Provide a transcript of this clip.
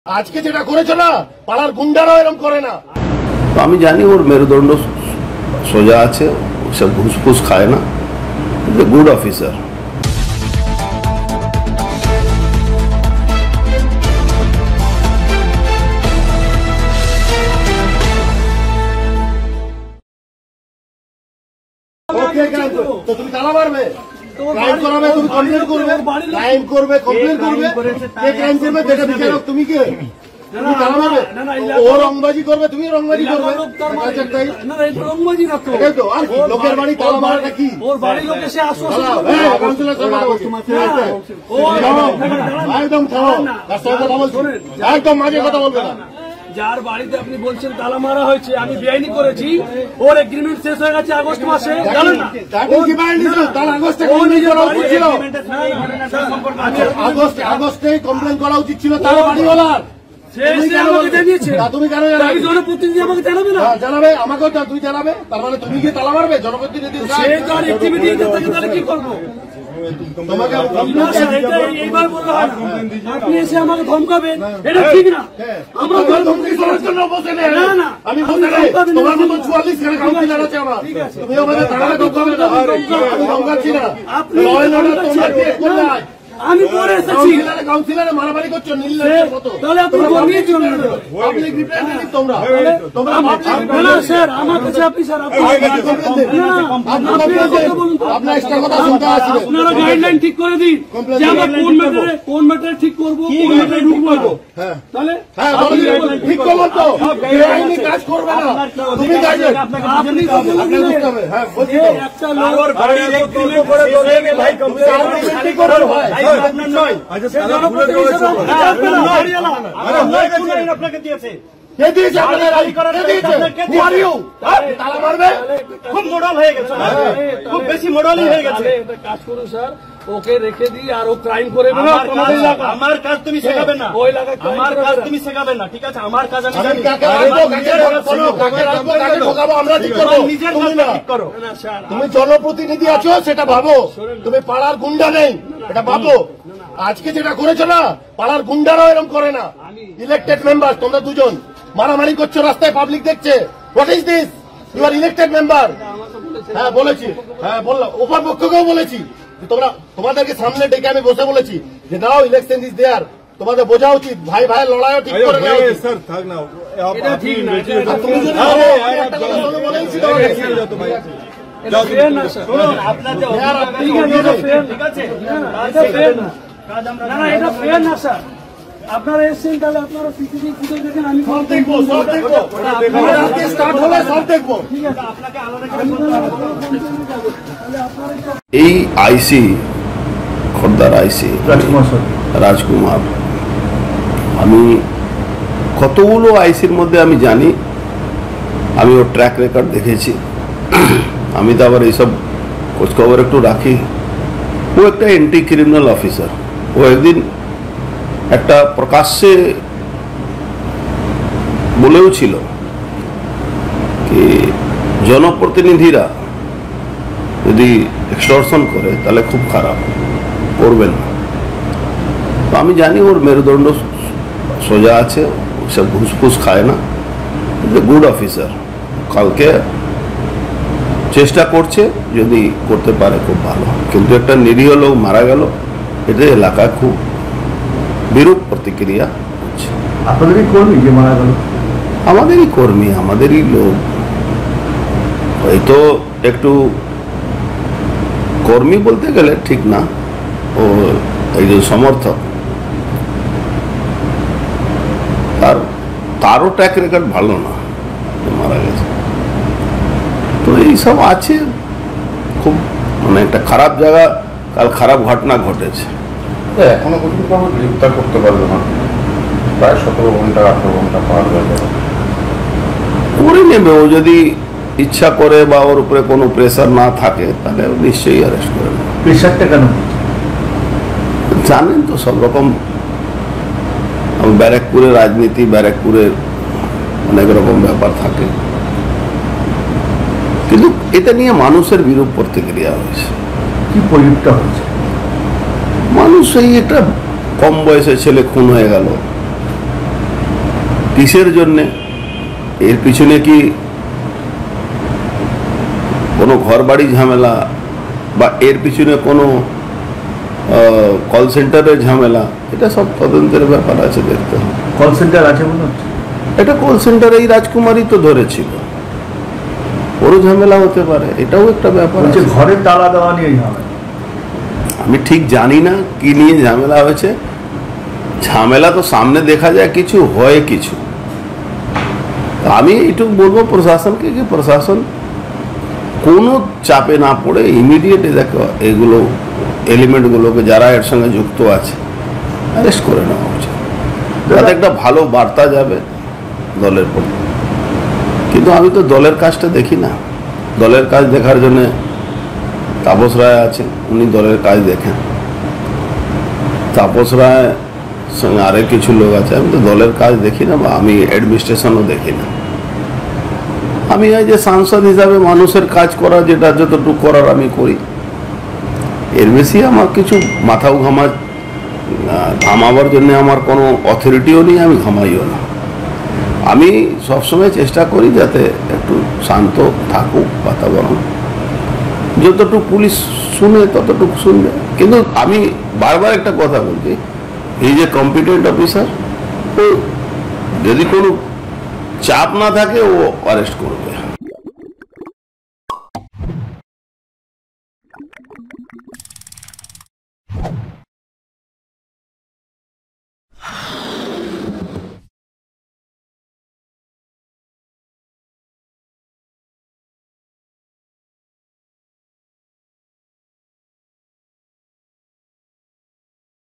আজকে যেটা করেছো না পাড়ার গুন্ডারাও এরকম করে না। আমি জানি ওর মেরুদণ্ড সোজা আছে, সব ঘুষফুস খায় না, গুড অফিসার। তো তুমি তালা মারবে, ক্রাইম করাবে, তুমি কমপ্লেন করবে, ক্রাইম করবে, কমপ্লেন করবে, কে ক্রাইম করবে যেটা বিচারক, তুমি কে? তুমি তালা মারবে, ও রংবাজি করবে, তুমি রংবাজি করবে, এটাই তো। আর লোকের বাড়ি তালা মারাটা কি? একদম থামো, একদম মাঝে কথা বলবে না। যার বাড়িতে আপনি বলছেন তালা মারা হয়েছে, আমি বেআইনি করেছি, ওর এগ্রিমেন্ট শেষ হয়ে গেছে আগস্ট মাসে, জানেন না? আগস্টে কমপ্লেন করা উচিত ছিল তার বাড়িওয়ালার। তুমি কেন জানাবে? জনপ্রতিনিধি আমাকে জানাবে না? জানাবে, আমাকেও তুই জানাবে। তার মানে তুমি গিয়ে তালা মারবে জনপ্রতিনিধি? কি করবো? আপনি এসে আমাকে ধমকাবেন, এটা ঠিক না। আমরা ধমকি করার জন্য বসে নেই, আমি বসে নেই। তোমার মতো 44 খানে কাউন্সিলর আছে আমার, তুমি আমাদের থানায় ধমকাবে না। আমি ধমকাচ্ছি না, আপনি আমি পরে এসেছি। কাউন্সিলরে মারামারি করছো নীলের মতো, তাহলে আপনি পাবলিক রিপ্রেজেন্টেটিভ তোমরা। না স্যার, আমার কাছে আপনি স্যার আপনার এক্সট্রা কথা শুনতে আসছিল। আপনারা গাইডলাইন ঠিক করে দিন যে আমরা কোন ম্যাটারে ঠিক করবো, কোন ম্যাটারে ঢুকবো। তাহলে হ্যাঁ ঠিক করবো তো, বেআইনি কাজ করবে না। তুমি গাইডলাইন আপনি বুঝতে হবে। হ্যাঁ বলছি একটা লোক বাড়ি এগ্রিমেন্ট করে ধরে গেলে ভাই কমপ্লেন কি করবে ভাই? আপনাকে দিয়েছে খুব মডেল হয়ে গেছে, খুব বেশি মডেলই হয়ে গেছে। কাজ করুন স্যার, ওকে রেখে দিই আর ও ক্রাইম করে। আমার কাজ তুমি শেখাবে না, ওই এলাকায় আমার কাজ তুমি শেখাবে না, ঠিক আছে? আমার কাজ আমি জানি। তুমি জনপ্রতিনিধি আছো সেটা ভাবো, তুমি পাড়ার গুন্ডা নেই এটা ভাবো। আজকে যেটা করেছো না পাড়ার গুন্ডারাও এরকম করে না। ইলেক্টেড মেম্বার তোমরা দুজন মারামারি করছো রাস্তায়, পাবলিক দেখছে। What is this? You are elected member. হ্যাঁ বলেছি, হ্যাঁ বললাম, ওপর পক্ষকেও বলেছি। তোমরা তোমাদেরকে সামনে ডেকে আমি বসে বলেছি যে নাও ইলেকশন ইজ দেয়ার, তোমাদের বোঝা উচিত ভাই ভাইয়ের লড়াইও ঠিক করে নেওয়া উচিত। আপনারা এসছেন, তাহলে আপনারা সিসিটিভি ফুটেজ দেখেন, আমি সব দেখবো, সব দেখবো, স্টার্ট হলে সব দেখবো। এই আইসি খোদ্দার আইসি রাজকুমার, আমি কতগুলো আইসির মধ্যে আমি জানি, আমি ওর ট্র্যাক রেকর্ড দেখেছি। আমি তো আবার এইসব খোঁজখবর একটু রাখি। ও একটা এন্টি ক্রিমিনাল অফিসার। ও একদিন একটা প্রকাশ্যে বলেও ছিল কি জনপ্রতিনিধিরা যদি এক্সটর্শন করে তাহলে খুব খারাপ, করবেন না। তো আমি জানি ওর মেরুদণ্ড সোজা আছে, সব ঘুষফুস খায় না, গুড অফিসার। কালকে চেষ্টা করছে, যদি করতে পারে খুব ভালো। কিন্তু একটা নিরীহ লোক মারা গেল, এটা এলাকায় খুব বিরূপ প্রতিক্রিয়া হচ্ছে। আপনাদেরই কর্মী যে মারা গেল? আমাদেরই কর্মী, আমাদেরই লোক। হয়তো একটু কর্মী বলতে গেলে ঠিক না, ও একজন সমর্থক। তারও ট্র্যাক রেকর্ড ভালো না, মারা গেছে। তো এইসব আছে, খুব মানে একটা খারাপ জায়গা, কাল খারাপ ঘটনা ঘটেছে। এখনো পর্যন্ত আমরা গ্রেফতার করতে পারবো না, প্রায় 17 ঘন্টা 18 ঘন্টা পার হয়ে যাবে। করে নেবে, ও যদি ইচ্ছা করে বা ওর উপরে কোনো প্রেসার না থাকে তাহলে নিশ্চয়ই অ্যারেস্ট করে নেবে। প্রেসারটা কেন? জানেন তো সব রকম ব্যারাকপুরের রাজনীতি, ব্যারাকপুরের অনেক রকম ব্যাপার থাকে, কিন্তু এটা নিয়ে মানুষের বিরূপ প্রতিক্রিয়া হয়েছে। কি পরিণতটা হয়েছে? মানুষ এই একটা কম বয়সে ছেলে খুন হয়ে গেল, কিসের জন্যে, এর পিছনে কি কোনো ঘর বাড়ি ঝামেলা বা এর পিছনে কোনো কল সেন্টারের ঝামেলা, এটা সব তদন্তের ব্যাপার আছে, দেখতে হবে। কল সেন্টার আছে মনে হচ্ছে। এটা কল সেন্টার এই রাজকুমারী তো ধরেছিল, বড় ঝামেলা হতে পারে, এটাও একটা ব্যাপার আছে। ঘরের তালা দেওয়া নিয়ে ঝামেলা, আমি ঠিক জানি না কি নিয়ে ঝামেলা হয়েছে। ঝামেলা তো সামনে দেখা যায় কিছু, হয় কিছু। আমি এইটুকু বলবো প্রশাসনকে, কি প্রশাসন কোনো চাপে না পড়ে ইমিডিয়েট দেখো এগুলো এলিমেন্টগুলোকে যারা এর সঙ্গে যুক্ত আছে অ্যারেস্ট করে নেওয়া উচিত। তাতে একটা ভালো বার্তা যাবে দলের প্রতি। কিন্তু আমি তো দলের কাজটা দেখি না। দলের কাজ দেখার জন্যে তাপস রায় আছেন, উনি দলের কাজ দেখেন। তাপস রায় সঙ্গে আরেক কিছু লোক আছে, আমি তো দলের কাজ দেখি না, বা আমি অ্যাডমিনিস্ট্রেশনও দেখি না। আমি এই যে সাংসদ হিসাবে মানুষের কাজ করা, যেটা যতটুকু করার আমি করি, এর বেশি আমার কিছু মাথাও ঘামাবার জন্য আমার কোনো অথরিটিও নেই, আমি ঘামাইও না। আমি সবসময় চেষ্টা করি যাতে একটু শান্ত থাকুক বাতাবরণ, যতটুকু পুলিশ শুনে ততটুকু শুনবে। কিন্তু আমি বারবার একটা কথা বলছি, এই যে কম্পিটেন্ট অফিসার, ও যদি কোনো চাপ না থাকে ও অ্যারেস্ট করবে।